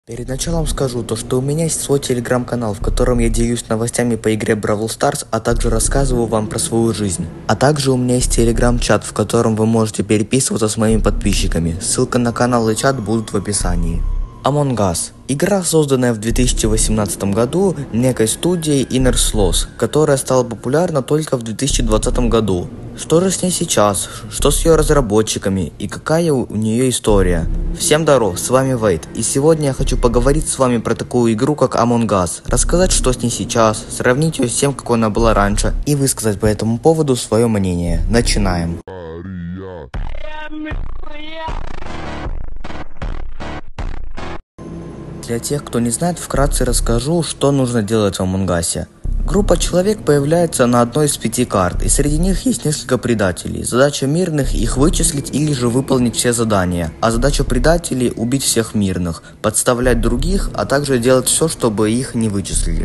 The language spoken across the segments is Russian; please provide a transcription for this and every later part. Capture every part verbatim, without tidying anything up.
Перед началом скажу то, что у меня есть свой телеграм-канал, в котором я делюсь новостями по игре Бравл Старс, а также рассказываю вам про свою жизнь. А также у меня есть телеграм-чат, в котором вы можете переписываться с моими подписчиками. Ссылка на канал и чат будут в описании. Among Us. Игра, созданная в две тысячи восемнадцатом году некой студией Inner Sloth, которая стала популярна только в две тысячи двадцатом году. Что же с ней сейчас? Что с ее разработчиками? И какая у нее история? Всем здоров, с вами Вейд, и сегодня я хочу поговорить с вами про такую игру, как Among Us, рассказать, что с ней сейчас, сравнить ее с тем, какой она была раньше, и высказать по этому поводу свое мнение. Начинаем. Для тех, кто не знает, вкратце расскажу, что нужно делать в Among Us. Группа человек появляется на одной из пяти карт, и среди них есть несколько предателей. Задача мирных их вычислить или же выполнить все задания, а задача предателей убить всех мирных, подставлять других, а также делать все, чтобы их не вычислили.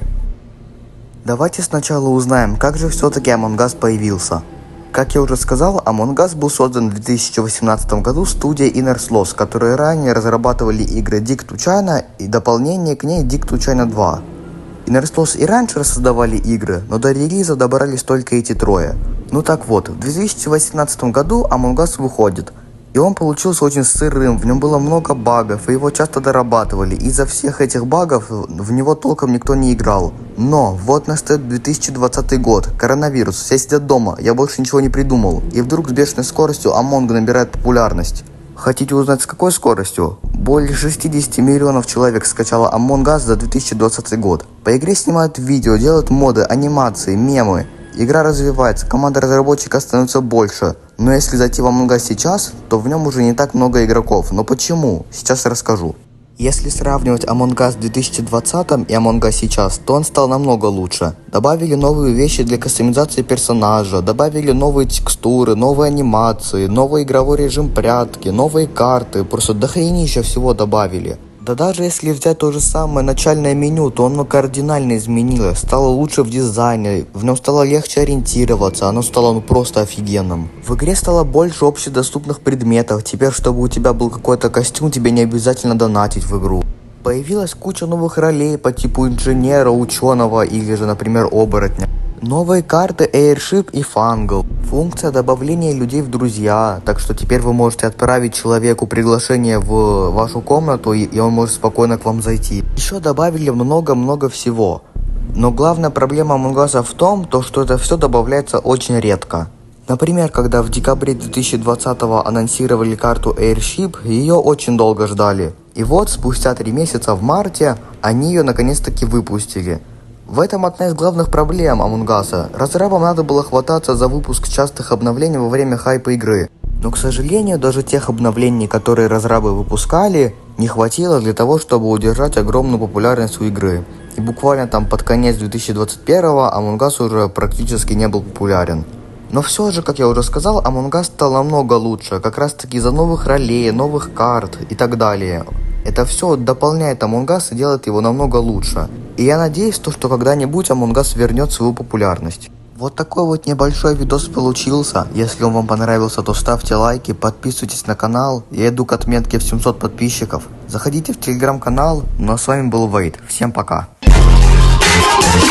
Давайте сначала узнаем, как же все-таки Among Us появился. Как я уже сказал, Among Us был создан в две тысячи восемнадцатом году студией Inner Sloth, которые ранее разрабатывали игры Dig to China и дополнение к ней Dig to China два. Inner Sloth и раньше создавали игры, но до релиза добрались только эти трое. Ну так вот, в две тысячи восемнадцатом году Among Us выходит, и он получился очень сырым, в нем было много багов, и его часто дорабатывали. Из-за всех этих багов в него толком никто не играл. Но вот настает две тысячи двадцатый год, коронавирус, все сидят дома, я больше ничего не придумал. И вдруг с бешеной скоростью Among набирает популярность. Хотите узнать, с какой скоростью? Более шестьдесят миллионов человек скачало Among Us за две тысячи двадцатый год. По игре снимают видео, делают моды, анимации, мемы. Игра развивается, команда разработчика становится больше. Но если зайти в Among Us сейчас, то в нем уже не так много игроков. Но почему? Сейчас расскажу. Если сравнивать Among Us в две тысячи двадцатом и Among Us сейчас, то он стал намного лучше. Добавили новые вещи для кастомизации персонажа, добавили новые текстуры, новые анимации, новый игровой режим прятки, новые карты, просто дохренища всего добавили. Да даже если взять то же самое начальное меню, то оно кардинально изменилось, стало лучше в дизайне, в нем стало легче ориентироваться, оно стало ну просто офигенным. В игре стало больше общедоступных предметов, теперь чтобы у тебя был какой-то костюм, тебе не обязательно донатить в игру. Появилась куча новых ролей по типу инженера, ученого или же, например, оборотня. Новые карты Airship и Fungal. Функция добавления людей в друзья, так что теперь вы можете отправить человеку приглашение в вашу комнату, и он может спокойно к вам зайти. Еще добавили много-много всего. Но главная проблема Among Us в том, то, что это все добавляется очень редко. Например, когда в декабре две тысячи двадцатого анонсировали карту Airship, ее очень долго ждали. И вот спустя три месяца в марте они ее наконец-таки выпустили. В этом одна из главных проблем Among Us. Разрабам надо было хвататься за выпуск частых обновлений во время хайпа игры. Но, к сожалению, даже тех обновлений, которые разрабы выпускали, не хватило для того, чтобы удержать огромную популярность у игры. И буквально там под конец две тысячи двадцать первого Among Us уже практически не был популярен. Но все же, как я уже сказал, Among Us стал намного лучше, как раз таки из-за новых ролей, новых карт и так далее. Это все дополняет Among Us и делает его намного лучше. И я надеюсь, то, что когда-нибудь Among Us вернет свою популярность. Вот такой вот небольшой видос получился. Если он вам понравился, то ставьте лайки, подписывайтесь на канал. Я иду к отметке в семьсот подписчиков. Заходите в телеграм-канал. Ну а с вами был Вейд. Всем пока.